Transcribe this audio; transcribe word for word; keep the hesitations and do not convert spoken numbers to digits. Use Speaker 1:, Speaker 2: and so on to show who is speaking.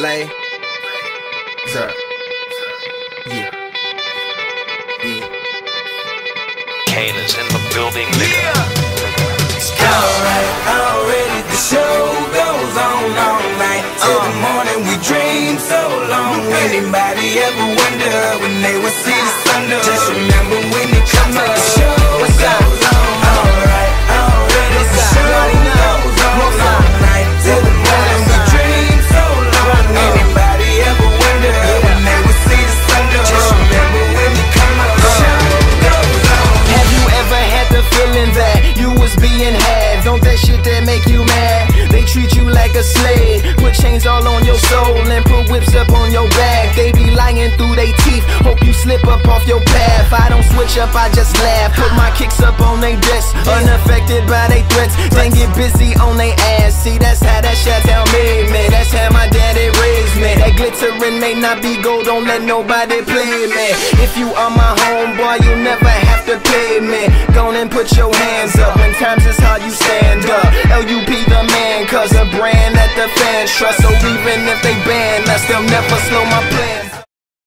Speaker 1: play. Sir. Yeah. Yeah.
Speaker 2: Kane is in the building, nigga.
Speaker 1: Yeah. Alright, already the show goes on all night. Till the morning we dream so long. Anybody ever wonder when they would see the sun? Just remember when it comes up, the show goes on. Alright, already the show goes on all night. Till the morning we dream so long. Anybody ever wonder when they would see the sun? Just remember when it comes up, the show goes on.
Speaker 3: Have you ever had the feeling that you was being had? Don't that shit that make you mad? They treat you like a slave, put chains all on your soul and put whips up on your back. They be lying through they teeth, hope you slip up off your path. I don't switch up, I just laugh, put my kicks up on they desk, unaffected by they threats. Then get busy on they ass. See, that's how that Chi-Town made me, that's how my daddy raised me. That glittering may not be gold, don't let nobody play me. If you are my homeboy, you never have to pay me. Go on and put your hands up when times is hard, you stand up. L U P the man, cause a brand that the fans trust.